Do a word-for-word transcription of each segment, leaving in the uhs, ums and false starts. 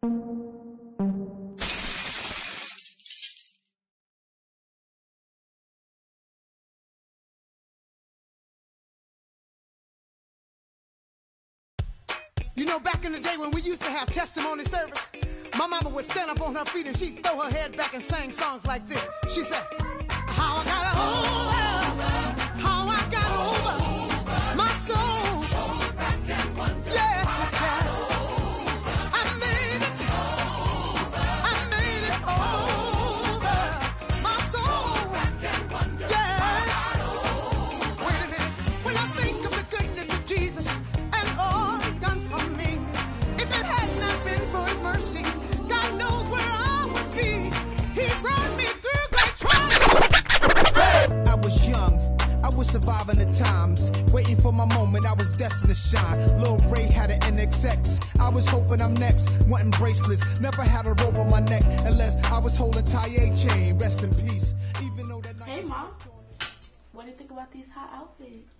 You know, back in the day when we used to have testimony service, my mama would stand up on her feet and she'd throw her head back and sing songs like this. She said, how I got over, how I got over my soul. Yes, I can. I made it, I made it over my soul. Yes. Wait a minute. When I think of the goodness of Jesus and all he's done for me, if it had not been for his mercy, God knows where I would be. He brought me through great trials. I was young, I was surviving the times, waiting for my moment, I was destined to shine. Lil Ray had an N X X, I was hoping I'm next, wanting bracelets, never had a rope on my neck, unless I was holding Taye chain, rest in peace. Even though that night. Hey Mom, what do you think about these hot outfits?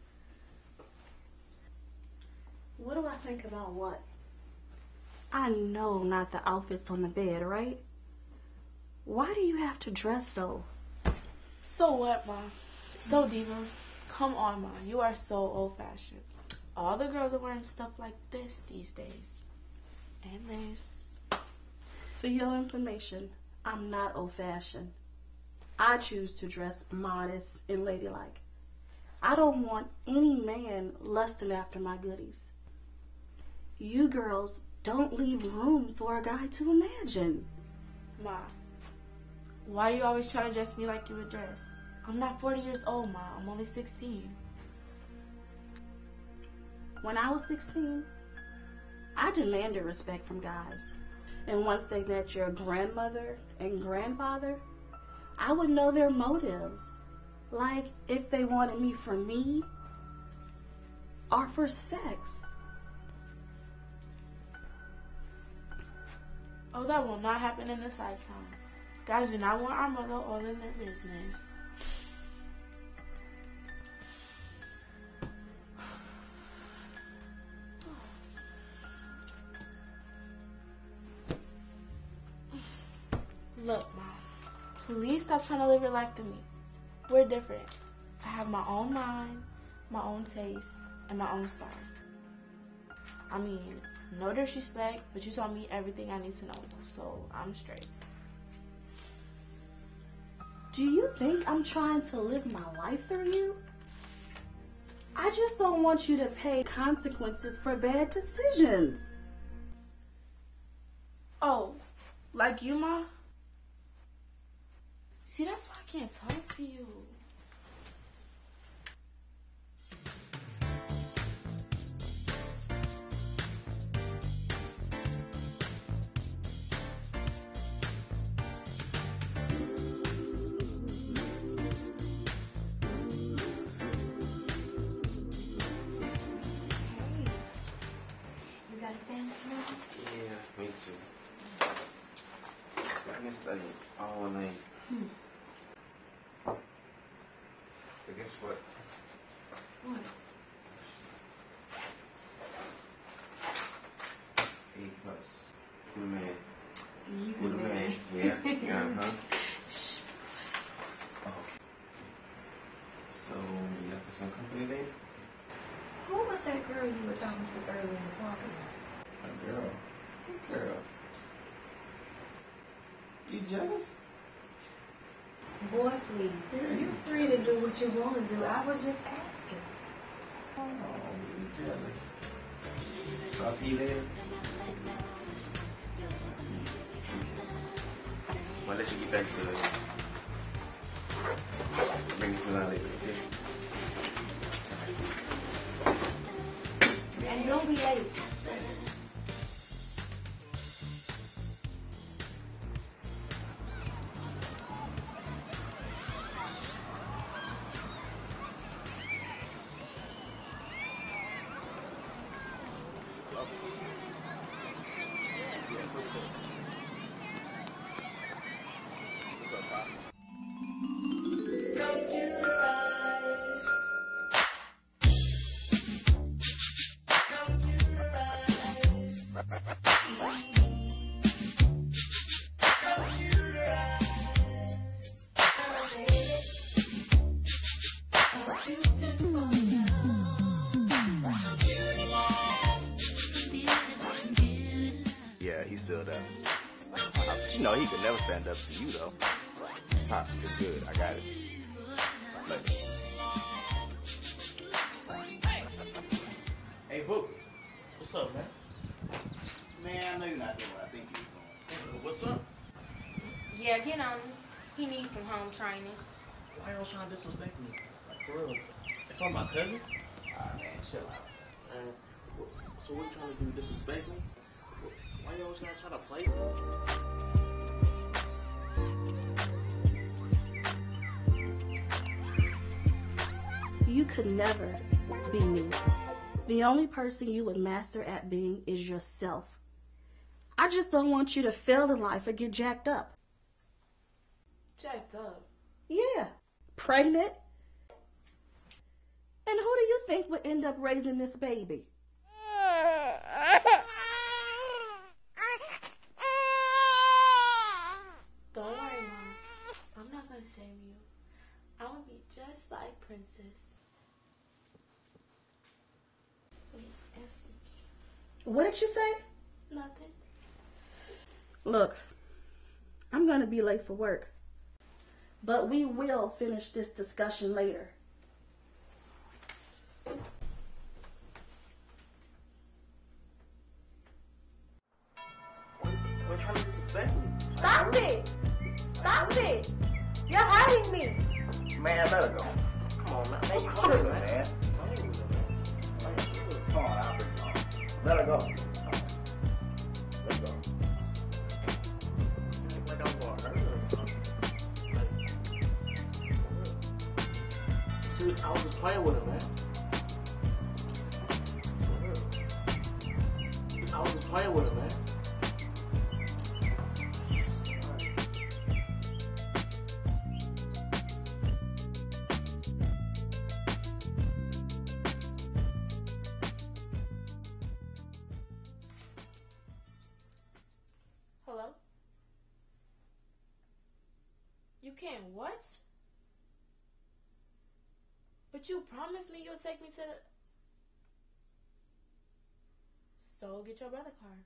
What do I think about what? I know not the outfits on the bed, right? Why do you have to dress so? So what, Mom? So diva. Come on, Mom. You are so old-fashioned. All the girls are wearing stuff like this these days. And this. For your information, I'm not old-fashioned. I choose to dress modest and ladylike. I don't want any man lusting after my goodies. You girls don't leave room for a guy to imagine. Mom, why do you always try to dress me like you would dress? I'm not forty years old, Mom. I'm only sixteen. When I was sixteen, I demanded respect from guys. And once they met your grandmother and grandfather, I would know their motives. Like if they wanted me for me or for sex. Oh, that will not happen in this lifetime. Guys do not want our mother all in their business. Look, Mom, please stop trying to live your life through me. We're different. I have my own mind, my own taste, and my own style. I mean, no disrespect, but you taught me everything I need to know, so I'm straight. Do you think I'm trying to live my life through you? I just don't want you to pay consequences for bad decisions. Oh, like you, Ma? See, that's why I can't talk to you. Yeah, me too. I can study all night. Hmm. But guess what? What? A plus. Who the man? You Who the man? man. Yeah, yeah, huh? Oh, okay. So, you up for some company today? Who was that girl you were talking to earlier in the parking lot? A girl? What girl? You jealous? Boy, please. You're free to do what you want to do. I was just asking. Oh, you jealous. So I'll see you later. I'll let you get back to it. Bring you some out later, okay? And don't be late. Yeah, he's still there. You know he could never stand up to you, though. Pops, it's good. I got it. Later. Hey, Booker. What's up, man? Man, I know you're not doing what I think you was doing. What's up? Yeah, get on him. He needs some home training. Why y'all trying to disrespect me? Like, for real. If I'm my cousin? Ah, man, chill out. Man, so what you trying to do? Disrespect me? Why y'all trying to try to play me? You could never be me. The only person you would master at being is yourself. I just don't want you to fail in life or get jacked up. Jacked up? Yeah. Pregnant? And who do you think would end up raising this baby? Don't worry, Mom. I'm not gonna shame you. I'm gonna be just like Princess. Sweet and sneaky. What did you say? Nothing. Look, I'm gonna be late for work, but we will finish this discussion later. We're trying to disrespect me. Stop it! Stop it! You're hurting me! Man, let her go. Come on, man. Hey, you Come on, tripping, man. man. I ain't with it, man. I ain't with it. Come on, I'll bring her on. Let her go. Let's go. Like I'm gonna hurt her or something. Like, for real. She, I was just playing with her, man. For real. I was just playing with her, man. Hello? You can't what? But you promised me you'll take me to the... So get your brother car.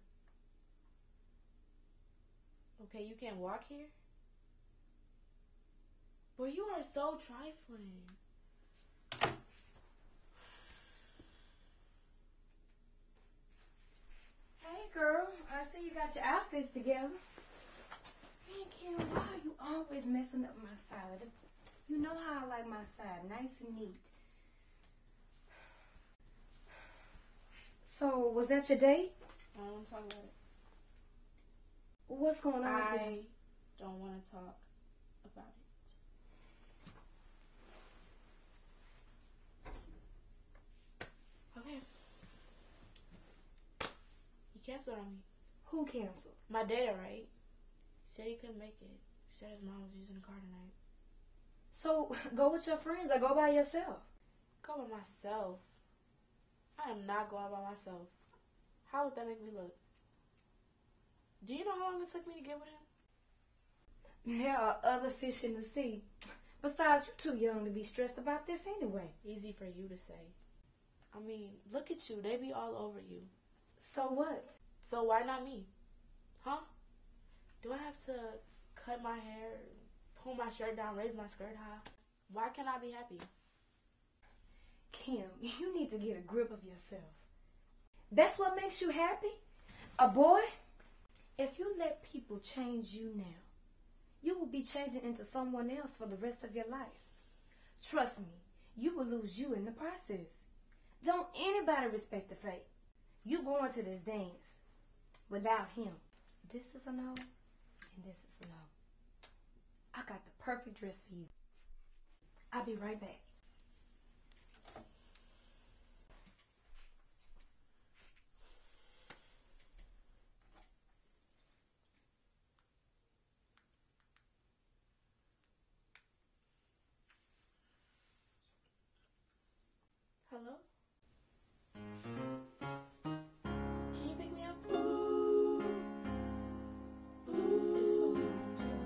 Okay, you can't walk here? Boy, you are so trifling. Hey, girl. I see you got your outfits together. Man, Kim, why are you always messing up my salad? You know how I like my side, nice and neat. So, was that your date? I don't want to talk about it. What's going on? I Kim? don't want to talk about it. Okay. He canceled on me. Who canceled? My date, right? He said he couldn't make it. He said his mom was using the car tonight. So, go with your friends or go by yourself. Go by myself. I am not going by myself. How would that make me look? Do you know how long it took me to get with him? There are other fish in the sea. Besides, you're too young to be stressed about this anyway. Easy for you to say. I mean, look at you. They be all over you. So what? So why not me? Huh? Do I have to cut my hair, pull my shirt down, raise my skirt high? Why can't I be happy? Kim, you need to get a grip of yourself. That's what makes you happy? A boy? If you let people change you now, you will be changing into someone else for the rest of your life. Trust me, you will lose you in the process. Don't anybody respect the fate. You going to this dance without him. This is a no, and this is a no. I got the perfect dress for you. I'll be right back. Hello? Can you pick me up? It's so good.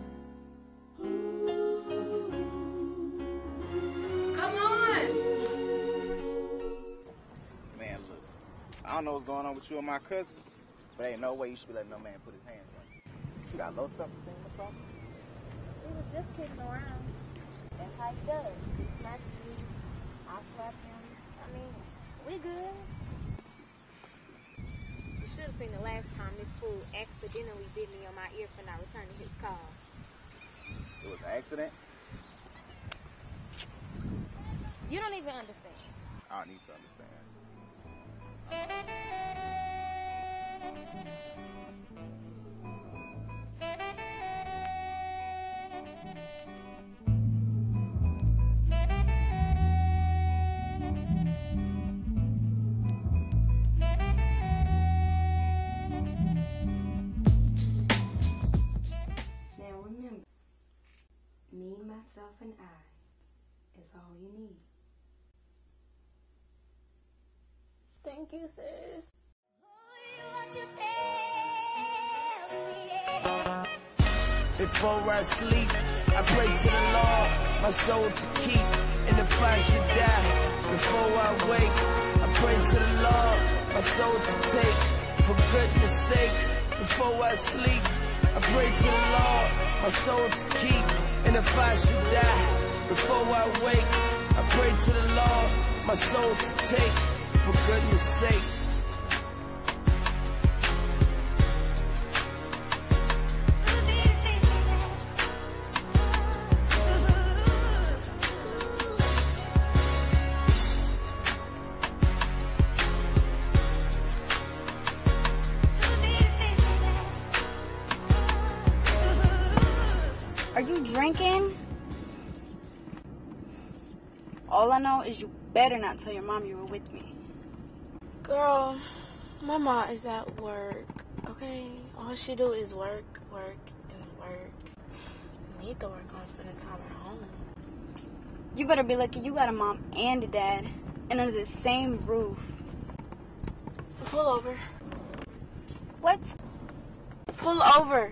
Come on! Man, look. I don't know what's going on with you and my cousin, But ain't no way you should be letting no man put his hands on you. You got low self-esteem or something? He was just kidding around. That's how he does. He smacks me. I slap him. I mean, we good. You should have seen the last time this fool accidentally bit me on my ear for not returning his call. It was an accident? You don't even understand. I don't need to understand. Now remember, me, myself, and I is all you need. Thank you, sis. Before I sleep, I pray to the Lord, my soul to keep, and if I should die, before I wake, I pray to the Lord, my soul to take, for goodness sake, before I sleep, I pray to the Lord, my soul to keep, and if I should die, before I wake, I pray to the Lord, my soul to take, for goodness sake. Are you drinking? All I know is you better not tell your mom you were with me. Girl, my mom is at work, okay? All she do is work, work, and work. I need to work on spending time at home. You better be lucky you got a mom and a dad, and under the same roof. Pull over. What? Pull over.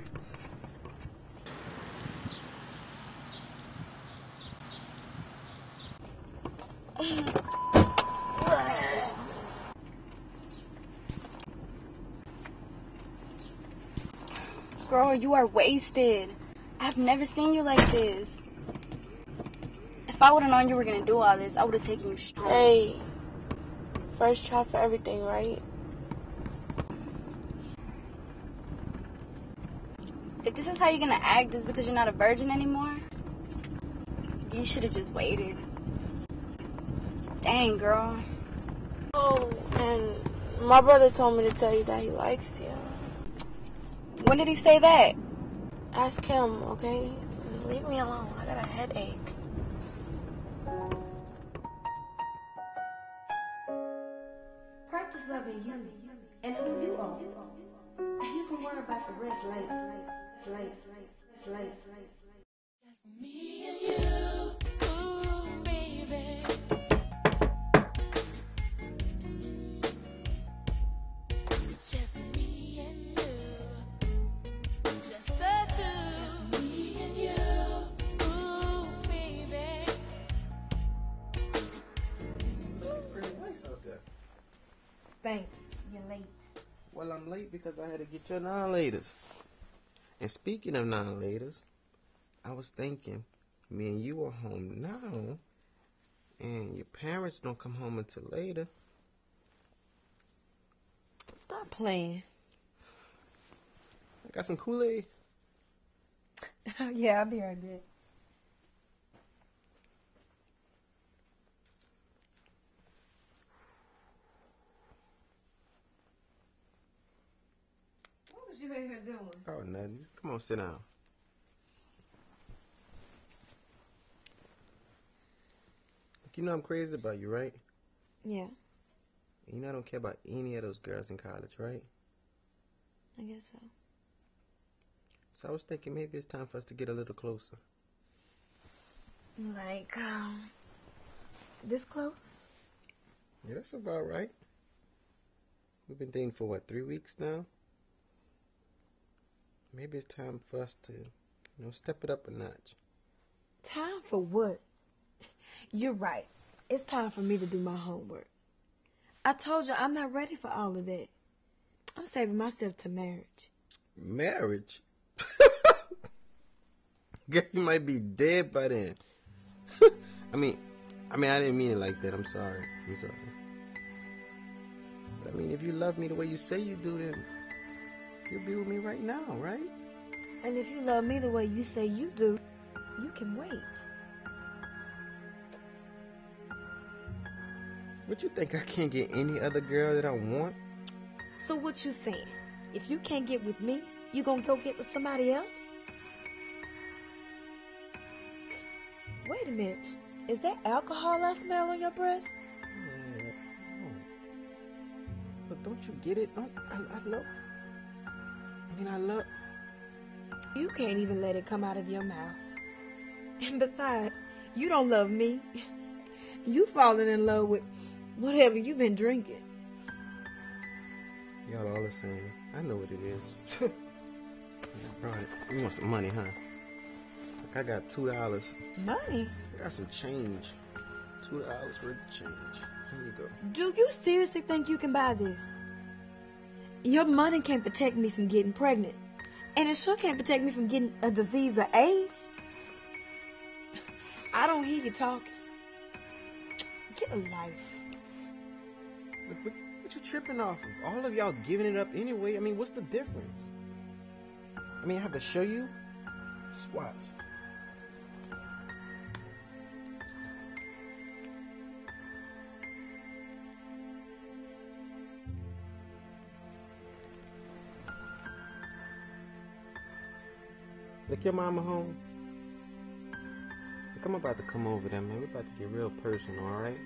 Girl, you are wasted. I've never seen you like this. If I would have known you were going to do all this, I would have taken you straight. Hey, first try for everything, right? If this is how you're going to act just because you're not a virgin anymore, you should have just waited. Dang, girl. Oh, and my brother told me to tell you that he likes you. When did he say that? Ask him, okay? Leave me alone. I got a headache. Practice loving you and who you are. And you can worry about the rest later. Later, later, later, later. Just me and you, ooh, baby. Just me and you, just the two. Just me and you, ooh, baby. It's pretty nice out there. Thanks, you're late. Well, I'm late because I had to get your non-laters. And speaking of non-laters, I was thinking, me and you are home now, and your parents don't come home until later. Stop playing. I got some Kool-Aid. Yeah, I'll be right back. What was you in here doing? Oh, nothing. Just come on, sit down. You know I'm crazy about you, right? Yeah, You know I don't care about any of those girls in college, right? I guess so. So I was thinking maybe it's time for us to get a little closer. Like, um, this close? Yeah, that's about right. We've been dating for, what, three weeks now? Maybe it's time for us to, you know, step it up a notch. Time for what? You're right. It's time for me to do my homework. I told you I'm not ready for all of that. I'm saving myself to marriage. Marriage? Girl, you might be dead by then. I mean, I mean, I didn't mean it like that. I'm sorry. I'm sorry. But I mean, if you love me the way you say you do, then you'll be with me right now, right? And if you love me the way you say you do, you can wait. What, you think I can't get any other girl that I want? So what you saying? If you can't get with me, you gonna go get with somebody else? Wait a minute. Is that alcohol I smell on your breath? Yeah, no. But don't you get it? Don't, I, I love... I mean, I love... You can't even let it come out of your mouth. And besides, you don't love me. You falling in love with whatever you've been drinking. Y'all all the same. I know what it is. Right. You want some money, huh? Look, I got two dollars. Money? I got some change. Two dollars worth of change. Here you go. Do you seriously think you can buy this? Your money can't protect me from getting pregnant. And it sure can't protect me from getting a disease or AIDS. I don't hear you talking. Get a life. Look, what, what you tripping off of? All of y'all giving it up anyway. I mean, what's the difference? I mean, I have to show you? Just watch. Look, your mama home? Look, I'm about to come over there, man. We're about to get real personal, alright?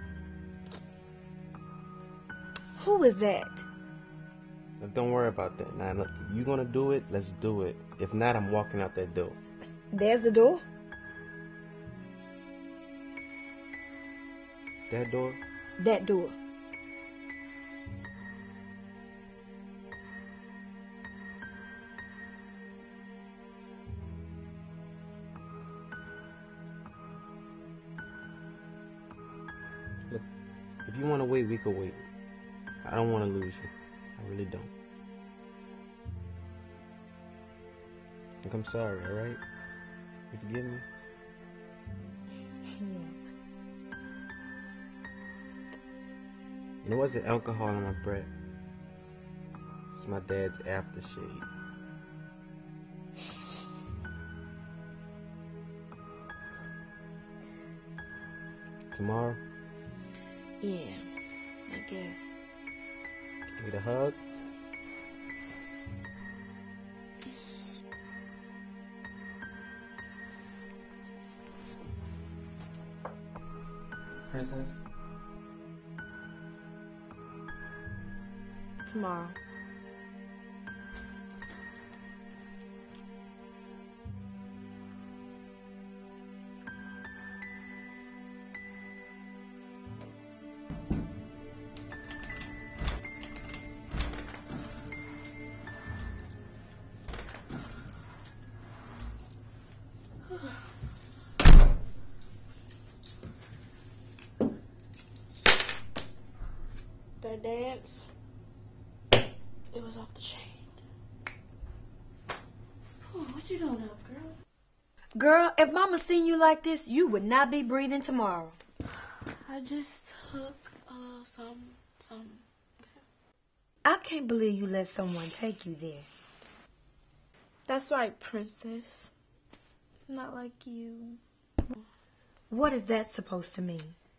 Who is that? Now, don't worry about that. Now, look, if you're gonna do it, let's do it. If not, I'm walking out that door. There's the door. That door? That door. Look, if you want to wait, we can wait. I don't want to lose you. I really don't. Look, I'm sorry, alright? You forgive me? Yeah. And it wasn't alcohol in my breath. It's my dad's aftershave. Tomorrow? Yeah, I guess. Need a hug? Princess? Tomorrow. That dance, it was off the chain. Oh, what you doing up, girl? Girl, if mama seen you like this, you would not be breathing tomorrow. I just took a little something, something. I can't believe you let someone take you there. That's right, princess. Not like you. What is that supposed to mean?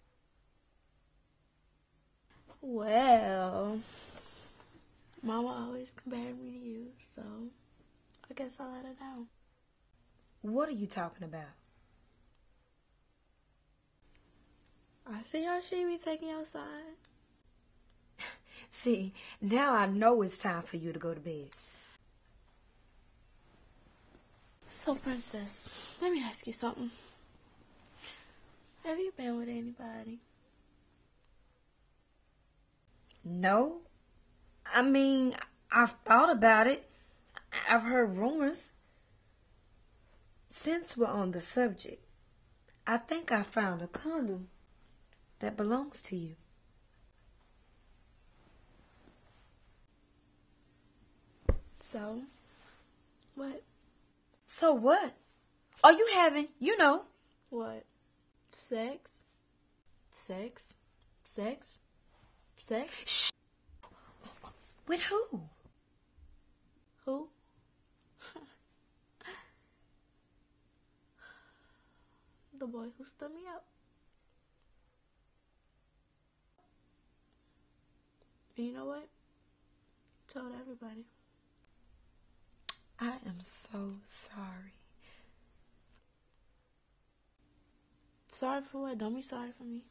Well, Mama always compared me to you, so I guess I let her down. What are you talking about? I see how she be taking your side. See, now I know it's time for you to go to bed. So, princess, let me ask you something. Have you been with anybody? No. I mean, I've thought about it. I've heard rumors. Since we're on the subject, I think I found a condom that belongs to you. So, what? So what? Are you having, you know? What? Sex? Sex? Sex? Sex? Shh. With who? Who? The boy who stood me up. And you know what? Told everybody. I am so sorry. Sorry for what? Don't be sorry for me.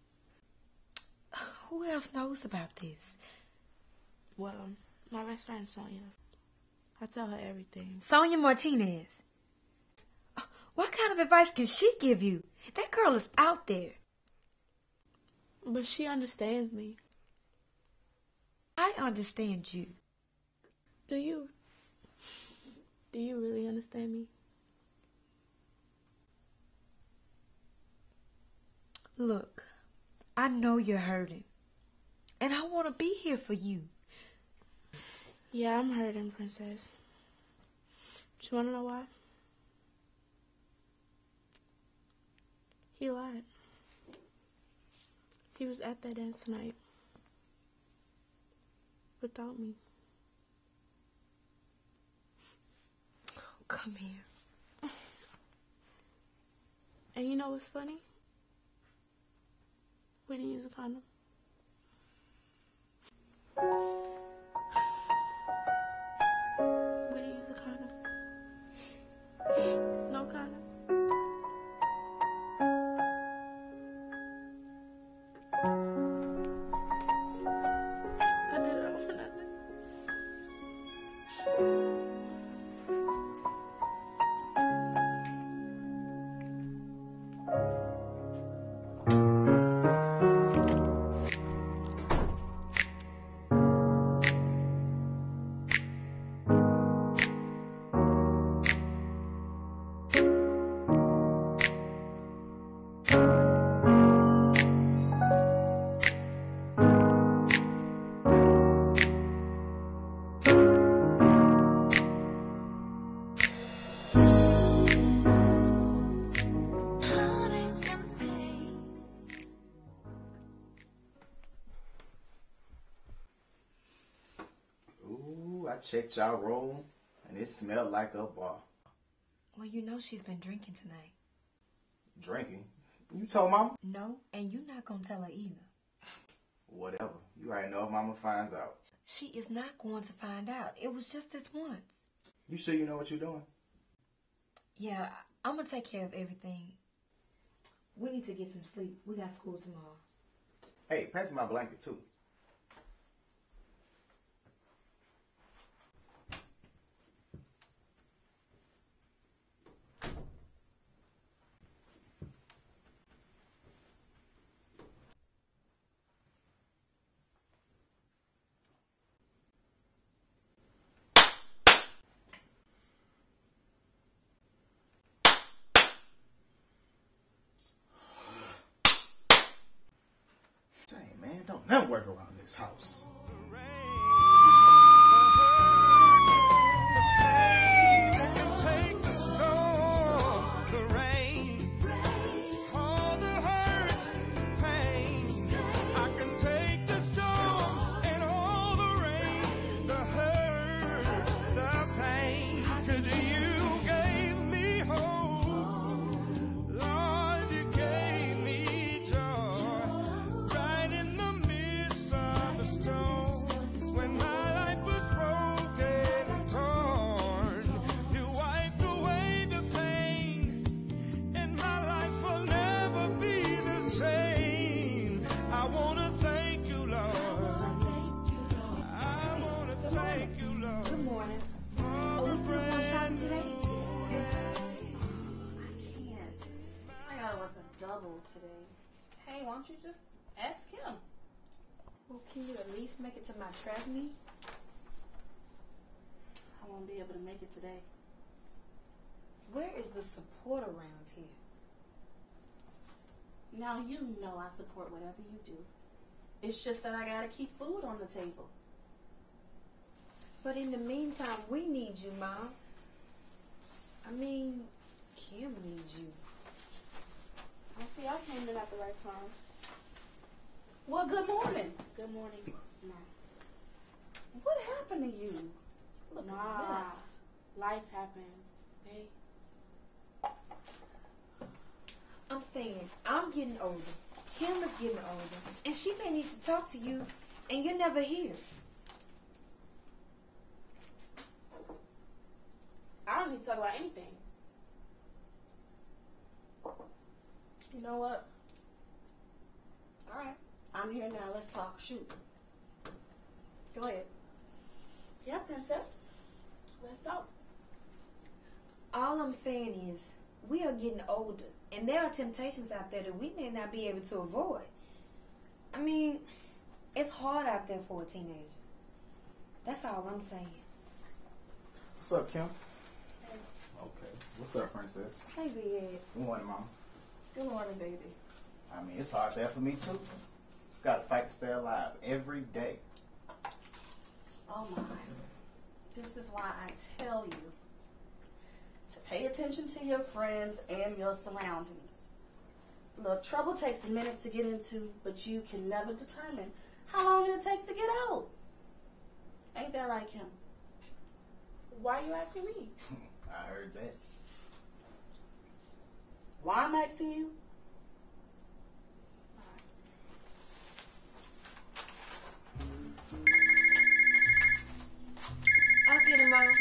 Who else knows about this? Well, my best friend Sonia. I tell her everything. Sonia Martinez. What kind of advice can she give you? That girl is out there. But she understands me. I understand you. Do you? Do you really understand me? Look, I know you're hurting. And I want to be here for you. Yeah, I'm hurting, Princess. But you want to know why? He lied. He was at that dance tonight. Without me. Oh, come here. And you know what's funny? We didn't use a condom. We didn't use a condom. No condom. I did it all for nothing. Checked y'all room, and it smelled like a bar. Well, you know she's been drinking tonight. Drinking? You told Mama? No, and you're not going to tell her either. Whatever. You already know if Mama finds out. She is not going to find out. It was just this once. You sure you know what you're doing? Yeah, I'm going to take care of everything. We need to get some sleep. We got school tomorrow. Hey, pass my blanket, too. Dang, man, don't never work around this house. Today. Hey, why don't you just ask him? Well, can you at least make it to my track meet? I won't be able to make it today. Where is the support around here? Now you know I support whatever you do. It's just that I gotta keep food on the table. But in the meantime, we need you, Mom. I mean, Kim needs you. I see I came in at the right time. Well, good morning. Good morning, Mom. What happened to you? Look Nah, at this. life happened. Hey. I'm saying, I'm getting older. Kim is getting older. And she may need to talk to you, and you're never here. I don't need to talk about anything. You know what? All right. I'm here now. Let's talk. Shoot. Go ahead. Yeah, princess. Let's talk. All I'm saying is, we are getting older, and there are temptations out there that we may not be able to avoid. I mean, it's hard out there for a teenager. That's all I'm saying. What's up, Kim? Hey. Okay. What's up, princess? Hey, Big Ed. Good morning, Mom. Good morning, baby. I mean, it's hard there for me, too. Got to fight to stay alive every day. Oh, my. This is why I tell you to pay attention to your friends and your surroundings. Look, trouble takes minutes to get into, but you can never determine how long it'll take to get out. Ain't that right, Kim? Why are you asking me? I heard that. Why I'm asking you? I'll get him, Mom.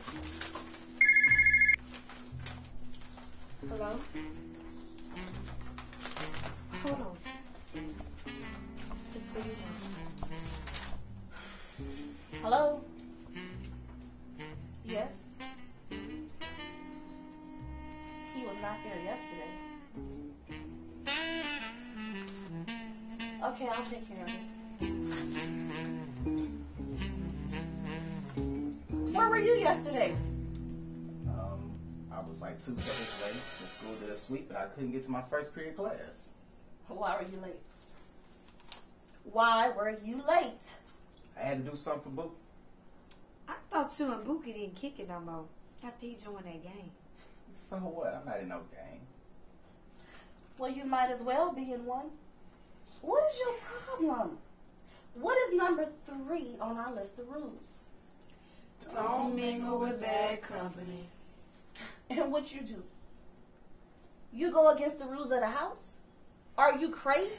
Hello? Hold on. It's for you, Mom. Hello? Yes? He was not there yesterday. Okay, I'll take care of it. Where were you yesterday? Um, I was like two seconds late. The school did a sweep, but I couldn't get to my first period class. Why were you late? Why were you late? I had to do something for Book. I thought you and Bookie didn't kick it no more after he joined that game. So what? I'm not in no game. Well, you might as well be in one. What is your problem? What is number three on our list of rules? Don't mingle with bad company. And what you do? You go against the rules of the house? Are you crazy?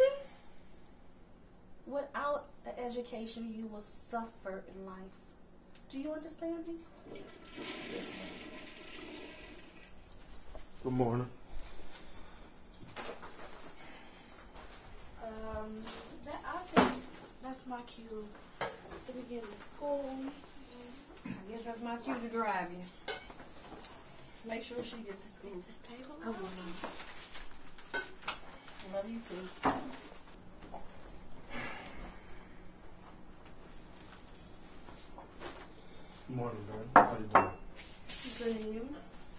Without an education, you will suffer in life. Do you understand me? Yes, ma'am. Good morning. Um, that, I think that's my cue to begin school. I guess that's my cue to drive you. Make sure she gets to school. This table? I will, Mom. Love you too. Good morning, man. How you doing? Good and you?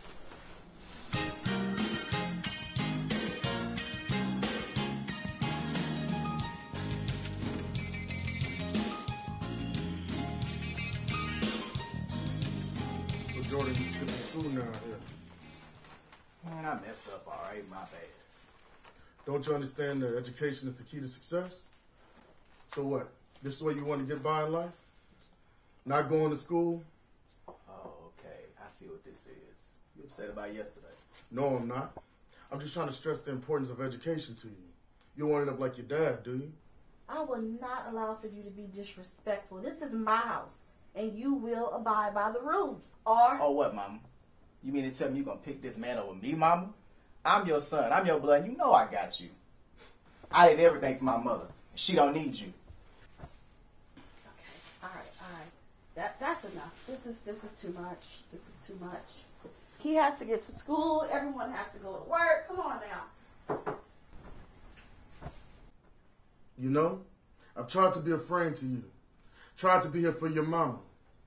So, Jordan, you skipping school now here. Man, I messed up, all right? My bad. Don't you understand that education is the key to success? So what? This is the way you want to get by in life? Not going to school? Oh, okay. I see what this is. You upset about yesterday? No, I'm not. I'm just trying to stress the importance of education to you. You won't end up like your dad, do you? I will not allow for you to be disrespectful. This is my house, and you will abide by the rules. Or... Oh, what, Mama? You mean to tell me you going to pick this man over me, Mama? I'm your son. I'm your blood. You know I got you. I did everything for my mother. She don't need you. Okay. All right. All right. That that's enough. This is this is too much. This is too much. He has to get to school. Everyone has to go to work. Come on now. You know, I've tried to be a friend to you. Tried to be here for your mama.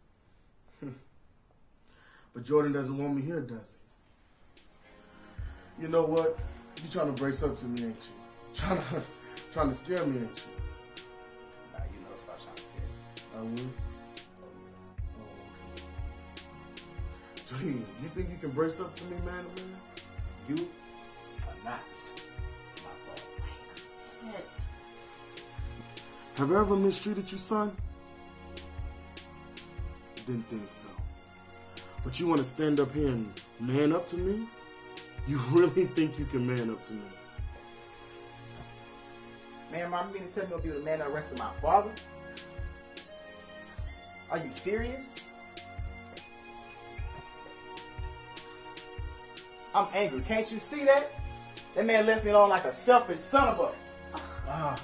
But Jordan doesn't want me here, does he? You know what? You're trying to brace up to me, ain't you? Trying to, trying to scare me, ain't you? Nah, you know if I was trying to scare you. I will. Oh, Dream, you think you can brace up to me, man to man? You are not my fault. It's Have I ever mistreated you, son? Didn't think so. But you want to stand up here and man up to me? You really think you can man up to me? Man, mom, you mean to tell me you'll be the man that arrested my father? Are you serious? I'm angry. Can't you see that? That man left me alone like a selfish son of a... Ah.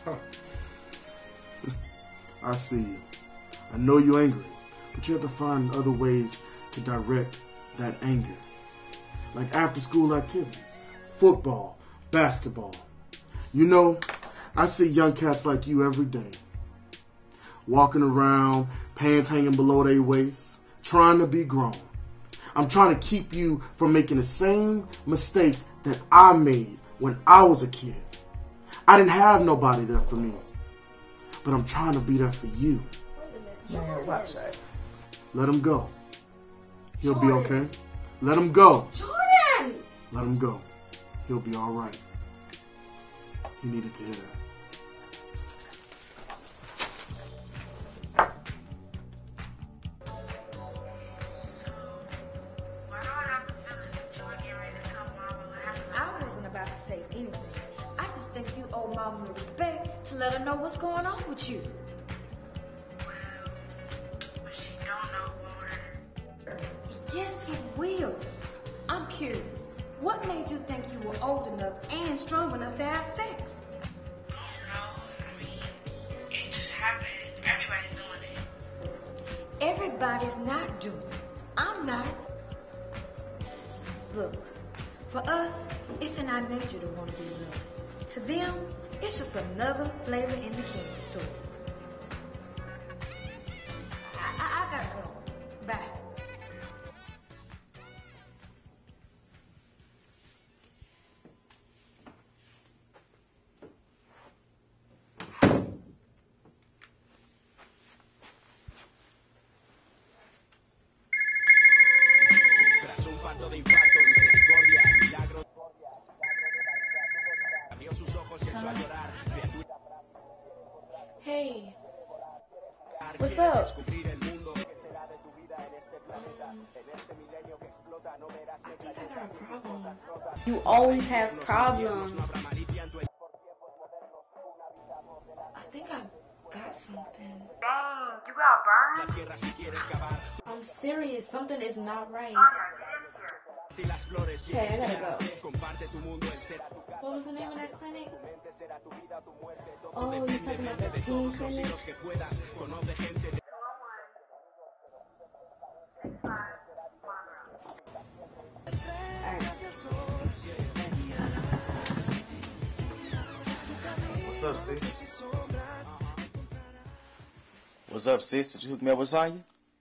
I see you. I know you're angry, but you have to find other ways to direct that anger. Like after school activities, football, basketball. You know, I see young cats like you every day. Walking around, pants hanging below their waist, trying to be grown. I'm trying to keep you from making the same mistakes that I made when I was a kid. I didn't have nobody there for me, but I'm trying to be there for you. Man, watch that. Let him go. He'll be okay. Let him go. Jordan! Let him go. He'll be all right. He needed to hear that. I wasn't about to say anything. I just think you owe Mama the respect to let her know what's going on with you. But she don't know about her. Yes, it will. I'm curious. What made you think you were old enough and strong enough to have sex? I don't know. I mean, it just happened. Everybody's doing it. Everybody's not doing it. I'm not. Look, for us, it's in our nature to want to be loved. To them, it's just another flavor in the candy store. I, I, I gotta go. Bye. Tras un parto de infarto, misericordia, milagro. Abrió sus ojos y echó a llorar. Criatura. Hey, what's up? Descubrir el mundo. ¿Qué será de tu vida en este planeta? En este milenio que explota, no verás I think I got a problem. You always have problems. I think I got something. Dang, you got burned? la tierra si quieres cavar. I'm serious. Something is not right. Y las flores Hey, I gotta go. comparte tu mundo, él será tu casa. What was the name of that clinic? Tu mente será tu vida, tu muerte. Todo Oh, you're depende talking about the de teen todos los clinic? hilos que puedas. Conoce gente de... What's up, sis? What's up, sis? Did you hook me up with Sonya?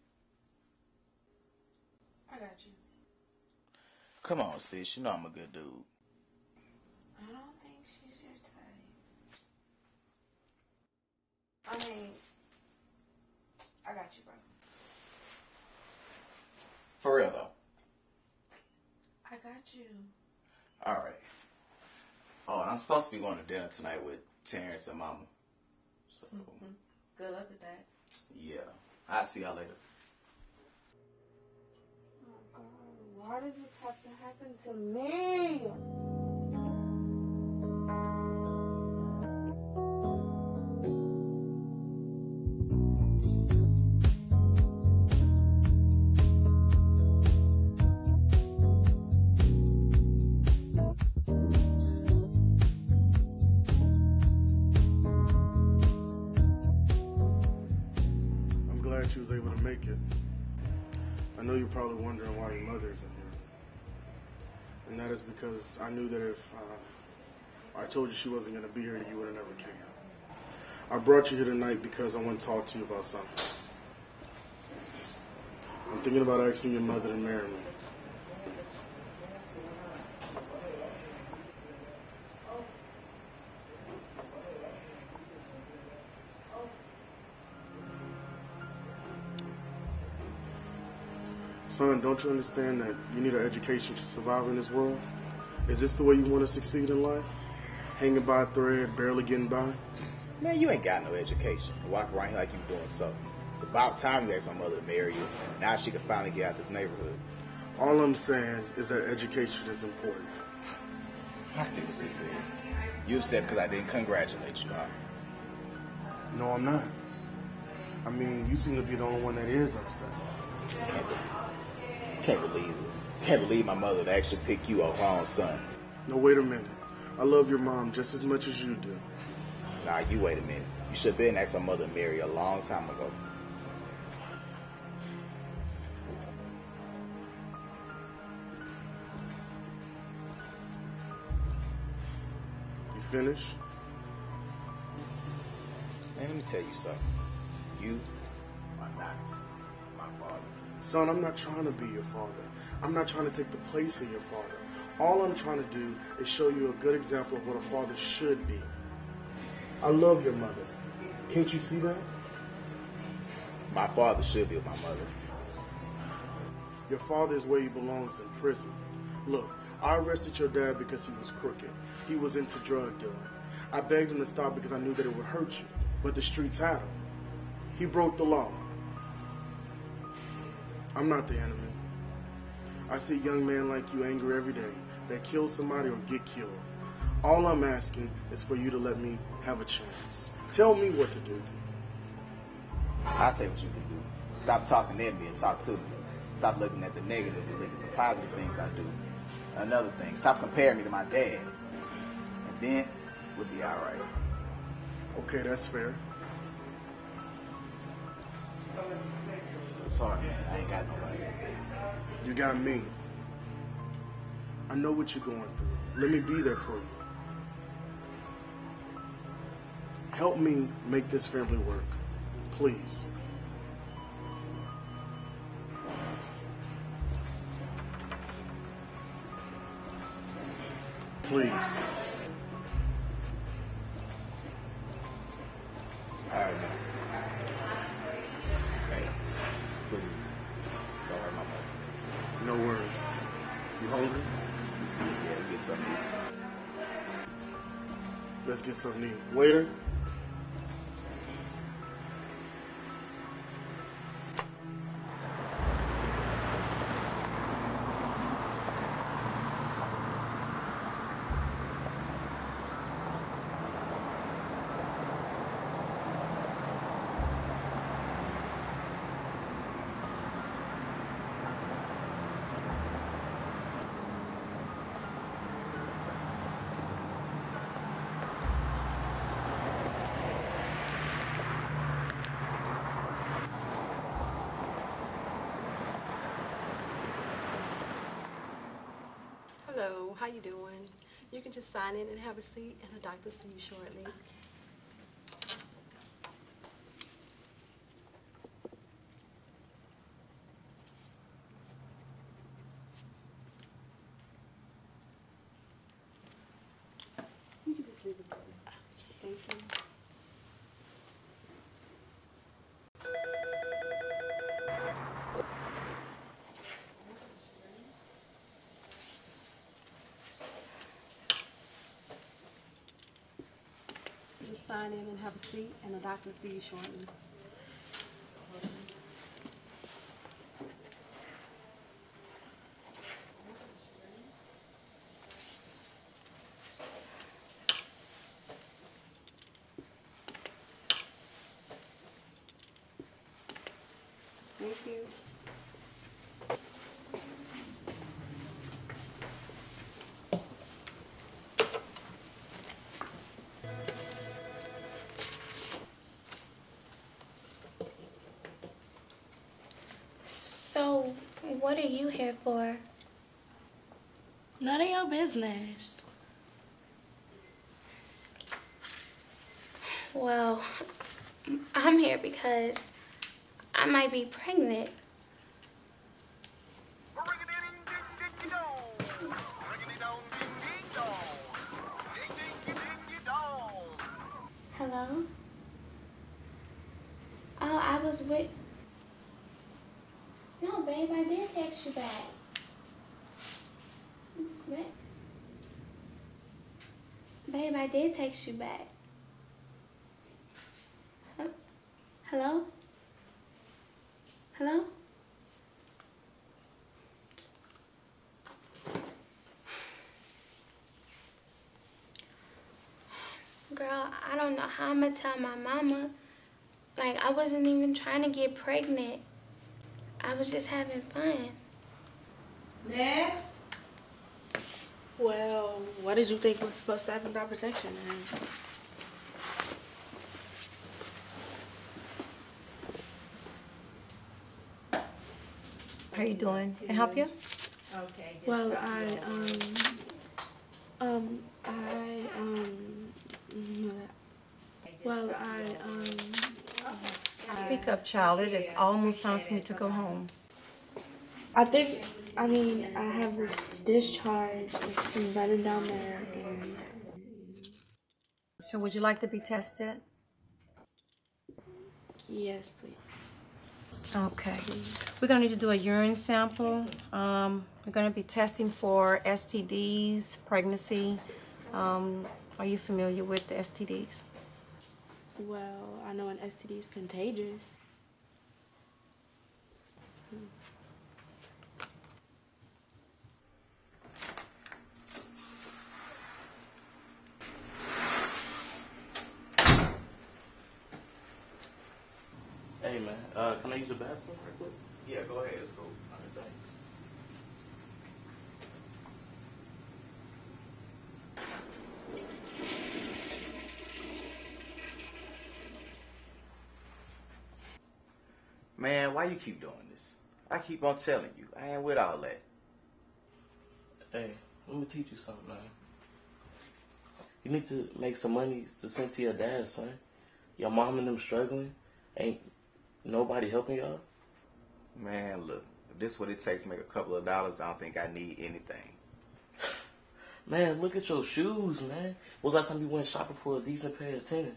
I got you. Come on, sis. You know I'm a good dude. I don't think she's your type. I mean, I got you, bro. For real, though. I got you. All right. Oh, and I'm supposed to be going to dinner tonight with Terrence and Mama. So, Mm-hmm. Good luck with that. yeah. I'll see y'all later. Oh, God. Why does this have to happen to me? I'm glad she was able to make it. I know you're probably wondering why your mother isn't here. And that is because I knew that if uh, I told you she wasn't going to be here, you would have never came. I brought you here tonight because I want to talk to you about something. I'm thinking about asking your mother to marry me. Son, don't you understand that you need an education to survive in this world? Is this the way you want to succeed in life? Hanging by a thread, barely getting by? Man, you ain't got no education. You walk around here like you doing something. It's about time you asked my mother to marry you. Now she can finally get out this neighborhood. All I'm saying is that education is important. I see what this is. You upset because I didn't congratulate you, huh? No, I'm not. I mean, you seem to be the only one that is upset. Can't believe, can't believe this. Can't believe my mother would actually pick you over her own son. No, wait a minute. I love your mom just as much as you do. Nah, you wait a minute. You should have been asked my mother to marry a long time ago. You finished? Man, let me tell you something. You are not my father. Son, I'm not trying to be your father. I'm not trying to take the place of your father. All I'm trying to do is show you a good example of what a father should be. I love your mother. Can't you see that? My father should be with my mother. Your father is where he belongs, in prison. Look, I arrested your dad because he was crooked. He was into drug dealing. I begged him to stop because I knew that it would hurt you, but the streets had him. He broke the law. I'm not the enemy. I see a young man like you angry every day that kills somebody or get killed. All I'm asking is for you to let me have a chance. Tell me what to do. I'll tell you what you can do. Stop talking at me and talk to me. Stop looking at the negatives and look at the positive things I do. Another thing, stop comparing me to my dad. And then we'll be all right. Okay, that's fair. It's hard, man. I ain't got nobody. You got me. I know what you're going through. Let me be there for you. Help me make this family work. Please. Please. All right, man. Hey, please. Don't hurt my mother. No worries. You hungry? Yeah, we get something to eat. Let's get something to eat. Waiter? Hello, how you doing? You can just sign in and have a seat, and the doctor will see you shortly. You can just leave it there. Thank you. Just sign in and have a seat, and the doctor will see you shortly. Thank you. So, what are you here for? None of your business. Well, I'm here because I might be pregnant. Hello? Oh, I was with... No, babe, I did text text you back. What? Babe, I did text you back. Huh? Hello? Hello? Girl, I don't know how I'm gonna tell my mama. Like, I wasn't even trying to get pregnant. I was just having fun. Next. Well, what did you think was supposed to happen without protection? How you doing? Can I help you? Okay. Well, I, um, um, I, um, well, I, um... Speak up, child. It is almost time for me to go home. I think, I mean, I have this discharge, like some running down there, and... So would you like to be tested? Yes, please. Okay. We're going to need to do a urine sample. Um, we're going to be testing for S T Ds, pregnancy. Um, are you familiar with the S T Ds? Well, I know an S T D is contagious. Hey man, uh, can I use the bathroom real quick? Yeah, go ahead. It's cool. All right, thanks. Man, why you keep doing this? I keep on telling you, I ain't with all that. Hey, let me teach you something, man. You need to make some money to send to your dad, son. Your mom and them struggling. Ain't nobody helping y'all? Man, look, if this is what it takes to make a couple of dollars, I don't think I need anything. Man, look at your shoes, man. When's the last time you went shopping for a decent pair of tennis?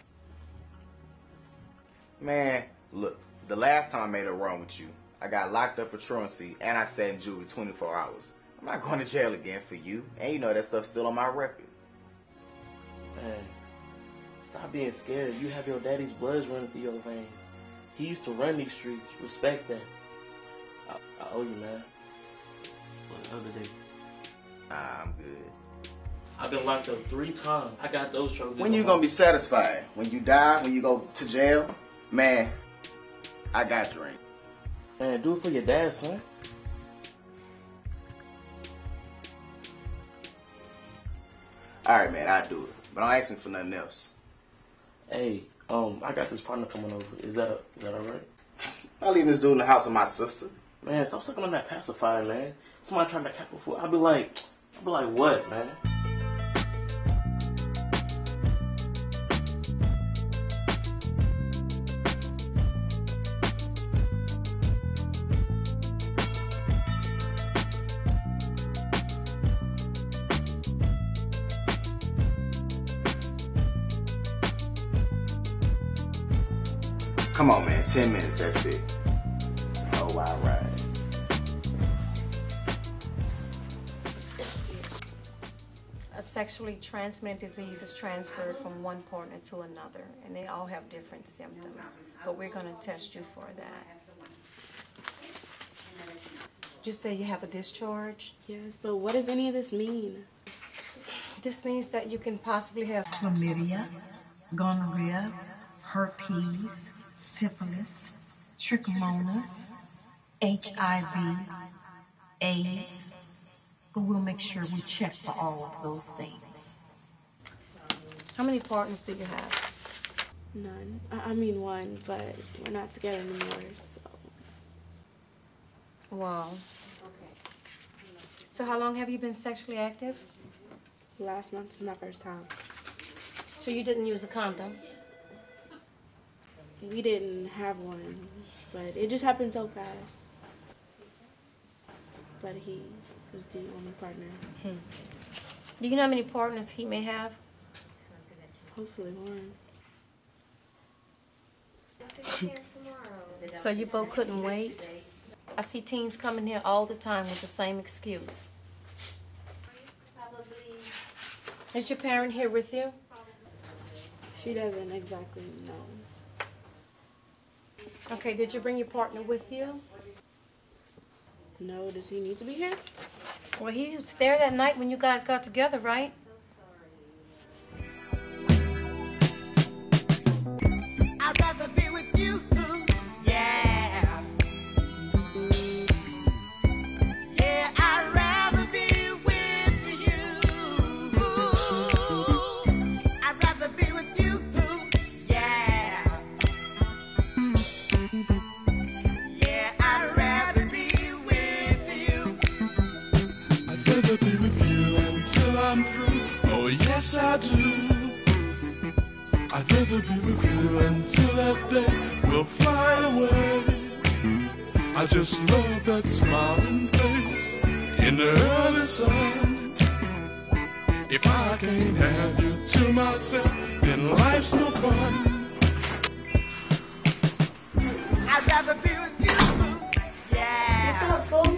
Man, look, the last time I made a run with you, I got locked up for truancy and I sat in juvie twenty-four hours. I'm not going to jail again for you. And you know that stuff's still on my record. Man, stop being scared. You have your daddy's blood running through your veins. He used to run these streets. Respect that. I, I owe you, man. For the other day. Nah, I'm good. I've been locked up three times. I got those trophies. When you gonna be satisfied? When you die? When you go to jail? Man, I got drink. Man, do it for your dad, son. Alright, man, I do it. But don't ask me for nothing else. Hey, um, I got this partner coming over. Is that a, is that alright? I'll leave this dude in the house of my sister. Man, stop sucking on that pacifier, man. Somebody tried to cap before. I'll be like, I'll be like, what, man? Come on, man. Ten minutes, that's it. Oh, wild ride. A sexually transmitted disease is transferred from one partner to another, and they all have different symptoms. But we're going to test you for that. Did you say you have a discharge? Yes, but what does any of this mean? This means that you can possibly have chlamydia, gonorrhea, herpes, syphilis, trichomonas, H I V, AIDS, but we'll make sure we check for all of those things. How many partners do you have? None. I I mean one, but we're not together anymore, so... Wow. So how long have you been sexually active? Last month is my first time. So you didn't use a condom? We didn't have one, but it just happened so fast. But he was the only partner. Hmm. Do you know how many partners he may have? Hopefully one. So you both couldn't wait? I see teens coming here all the time with the same excuse. Probably. Is your parent here with you? She doesn't exactly know. Okay, did you bring your partner with you? No, does he need to be here? Well, he was there that night when you guys got together, right? I'd rather be with you, yeah. Yeah, I'd rather be with you. I'd rather be with you, yeah. Yeah, I'd rather be with you. I'd rather be with you until I'm through. Oh, yes, I do. I'd rather be with you until that day will fly away. I just love that smiling face in the early sun. If I can't have you to myself, then life's no fun. I'd rather be with you, yeah. What's up, fool?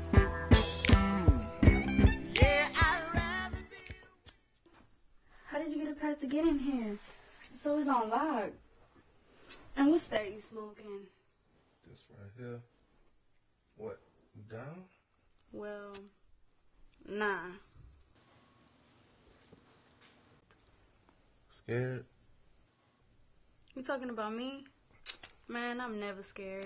Yeah, I'd rather be. How did you get a pass to get in here? It's always on lock. And what's that you smoking? This right here. What? Down? Well, nah. Scared? You talking about me? Man, I'm never scared.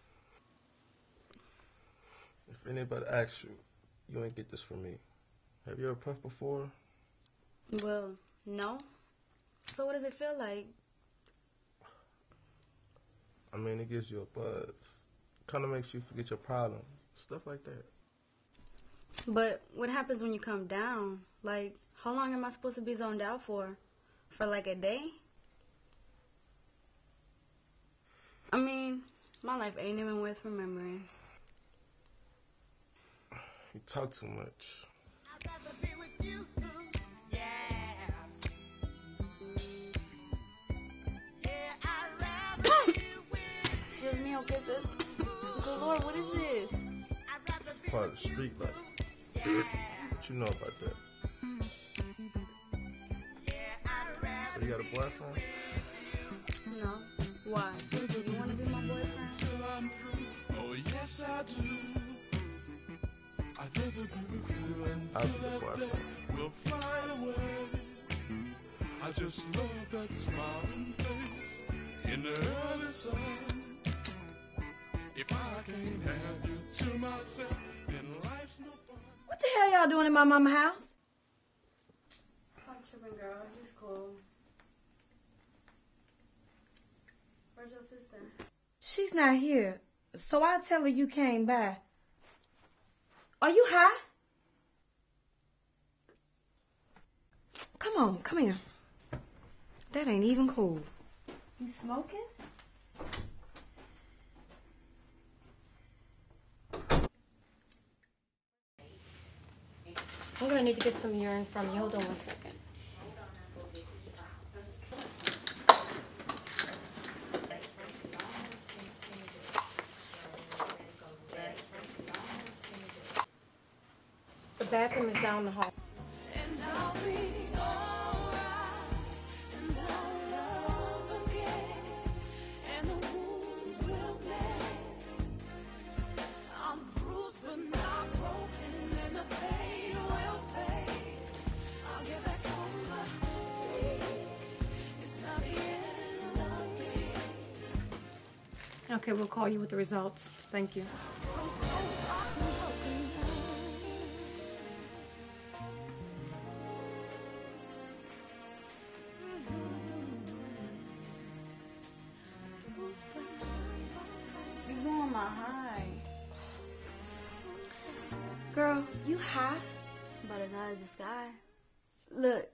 If anybody asks you, you ain't get this from me. Have you ever puffed before? Well, no. So what does it feel like? I mean, it gives you a buzz. Kind of makes you forget your problems. Stuff like that. But what happens when you come down? Like, how long am I supposed to be zoned out for? For like a day? I mean, my life ain't even worth remembering. You talk too much. I'd rather be with you, yeah. Yeah, I'd rather be with Excuse me, okay, sis? Good Lord, what is this? It's part of the street life. What you know about that? So you got a boyfriend? No. Why? Do you want to be my boyfriend? Oh, yes, I do. I'd rather be with you I'll be until the that boyfriend. day will fly away. I just love that smiling face in the early sun. If I can't have you to myself, then life's no fun. What the hell y'all doing in my mama's house? Stop tripping, girl. He's cool. Where's your sister? She's not here, so I'll tell her you came by. Are you high? Come on, come here. That ain't even cool. You smoking? I'm gonna need to get some urine from you. Hold on one second. The bathroom is down the hall. And I'll be alright, and I'll love again, and the wounds will mend. I'm bruised but not broken, and the pain will fade. I'll get back on my feet. It's not the end of me. Okay, we'll call you with the results. Thank you. You blowing my high. Girl, you high? About as high as the sky. Look.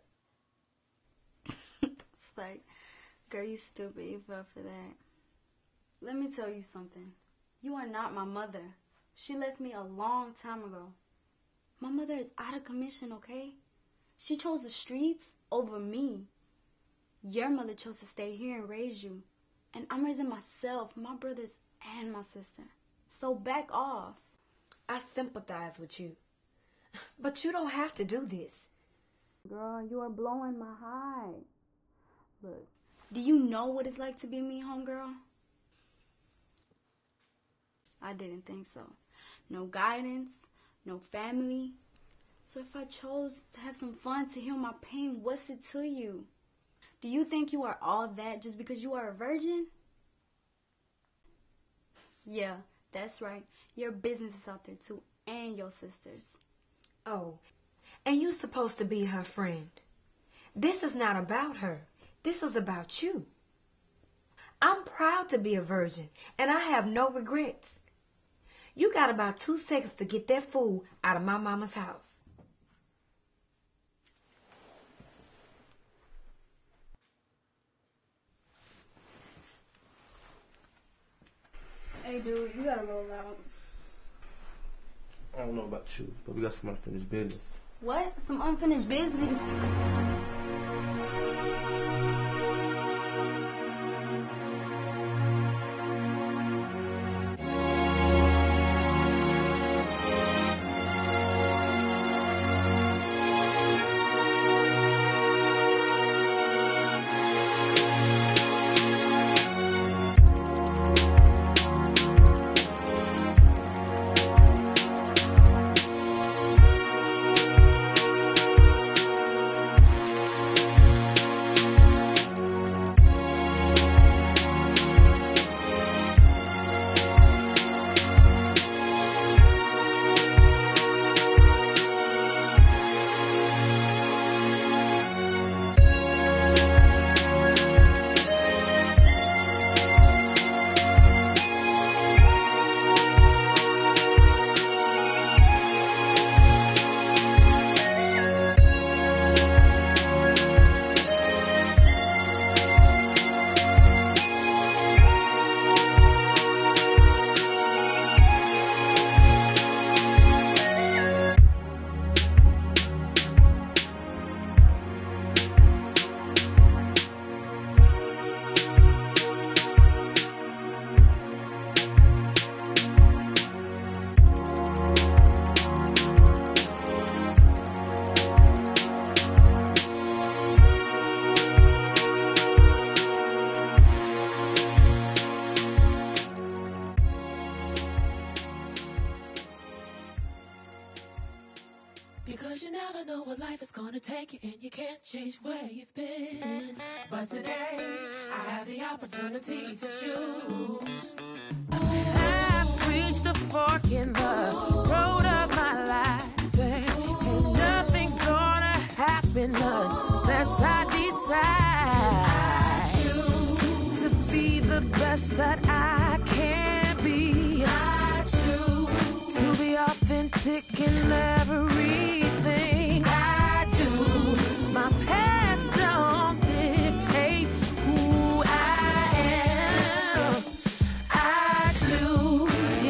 It's like, girl, you stupid. You fell for that. Let me tell you something. You are not my mother. She left me a long time ago. My mother is out of commission, okay? She chose the streets over me. Your mother chose to stay here and raise you. And I'm raising myself, my brothers, and my sister. So back off. I sympathize with you. But you don't have to do this. Girl, you are blowing my high. Look, do you know what it's like to be me, homegirl? I didn't think so. No guidance, no family. So if I chose to have some fun to heal my pain, what's it to you? Do you think you are all that just because you are a virgin? Yeah, that's right. Your business is out there too, and your sister's. Oh, and you're supposed to be her friend. This is not about her. This is about you. I'm proud to be a virgin, and I have no regrets. You got about two seconds to get that fool out of my mama's house. Hey, dude, you gotta roll out. I don't know about you, but we got some unfinished business. What? Some unfinished business? Because you never know what life is gonna take you, and you can't change where you've been. But today, I have the opportunity to choose. I've reached a fork in the road of my life, and ain't nothing gonna happen unless I decide I choose to be the best that I can be. I choose to be authentic in everything I do. My past don't dictate who I am. I choose,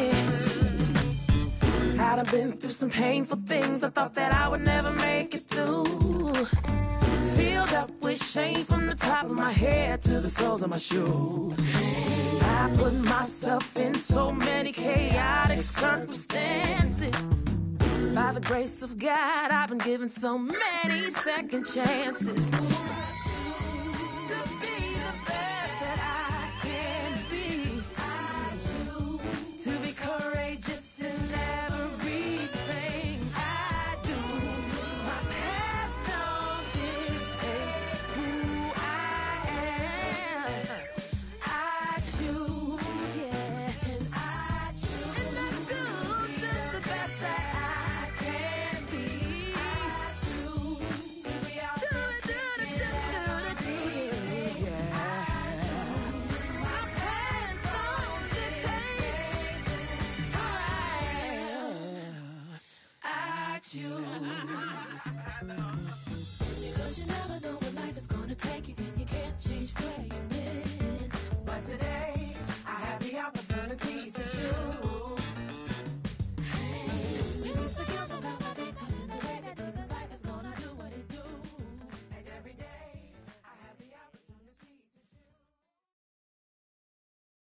yeah. I've been through some painful things I thought that I would never make it through. Filled up with shame from the top of my head to the soles of my shoes. I put myself in so many chaotic circumstances. By the grace of God, I've been given so many second chances. To be the best that I can be. I choose to be courageous in everything I do. My past don't dictate who I am. I choose, yeah, and I choose, and I do the best that I can be. I choose to be out there, yeah. My past don't dictate who I am. I choose.